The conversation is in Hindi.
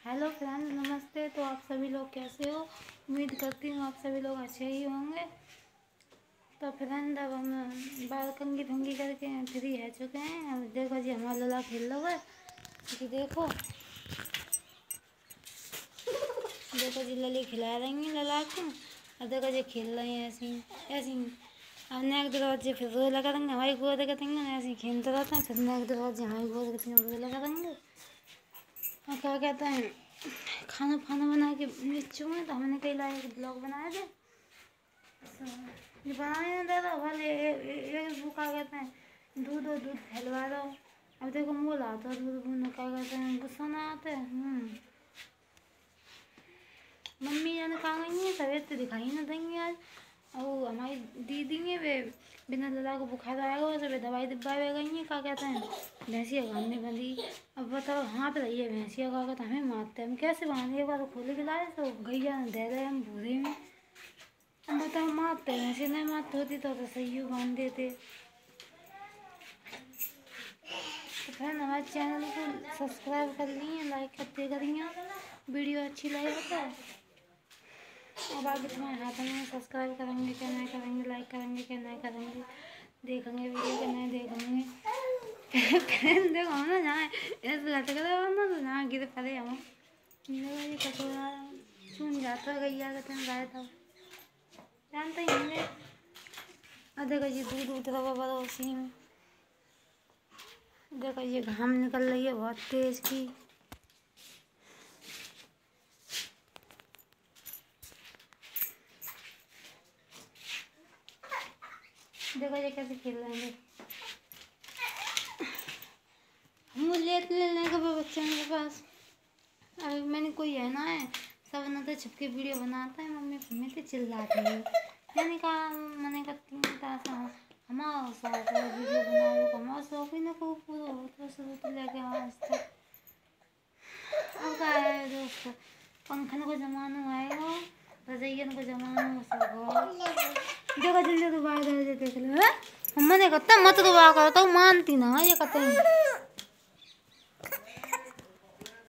हेलो फ्रेंड्स, नमस्ते। तो आप सभी लोग कैसे हो? उम्मीद करती हूँ आप सभी लोग अच्छे ही होंगे। तो फ्रेंड, अब हम बाल कंघी भंगी करके फ्री है चुके हैं। अब देखो जी, हमारा लला खेल रहा है कि देखो देखो जी, लली खिला रही हैं लला को। अब देखो जी, खेल रहे हैं ऐसे ही ऐसे ही। अब नेक दरवाजे फिर रोज लगा देंगे, हमारी गोद करेंगे, ऐसे ही खेलते रहते हैं। फिर नेक दरवाजे हमारी गोद करते हैं, रोज लगा देंगे। और क्या कहते हैं, खाना फाना बना के बच्चों में तो हमने कई लायक ब्लॉग बनाए थे। ये बनाने नहीं देता भले एक वो क्या कहते हैं, दूध और दूध फैलवा दो। अब देखो मोल आता है दूध वो क्या कहते हैं, गुस्सा ना आते हैं। मम्मी जाने कहाँ गई है, तबीयत तो दिखाई ना देंगी आज। और हमारी दीदी है वे बिना लला को बुखार आएगा वैसे वे दवाई दिब्बाई गई हैं, क्या कहते हैं भैंसिया घामने बंदी। अब बताओ, हाँ पे रही है भैंसिया, क्या कहते हमें मारते हैं, हम कैसे बांधे। एक बार तो खोले के लाए तो गैया दे रहे हम भूरे में। अब बताओ, मारते हैं भैंसिया, नहीं मारते होती तो सही हो बांध देते। तो फ्रेंड, हमारे चैनल को सब्सक्राइब कर लिए, लाइक करते करिए, वीडियो अच्छी लगे तो। अब आगे तुम्हारे हाथ में, सब्सक्राइब करेंगे क्या नहीं करेंगे, लाइक करेंगे क्या नहीं करेंगे, देखेंगे वीडियो क्या नहीं देखेंगे। फिर देखो हम ना जहाँ ऐसे लटक रहे हो ना, तो जहाँ गिर पड़े हम ये कटोरा चुन जाता है गैया का तुम गाय था जानते ही होंगे। अब देखो ये दूध उठ रहा बड़ा उसी में। देखो ये घाम निकल रही है बहुत तेज की। देखो ये कैसे खेल रहे हैं। हम लेट लेने का बच्चे के पास। अभी मैंने कोई है ना है, सब ना तो छुपके वीडियो बनाता है, मम्मी मम्मी तो चिल्लाती है। मैंने कहा मैंने करती हूँ तासा हमारा शौक है वीडियो बनाने का, हमारा शौक ही ना को पूरा होता शुरू तो लेके आज तक। अब क्या है दोस्त, पंखन को जमाना आएगा, रजैयन को जमाना सब। देखो जल्दी तो बाहर देख लो। मैंने कहता मत दुआ करता हूँ, मानती ना ये कहते हैं।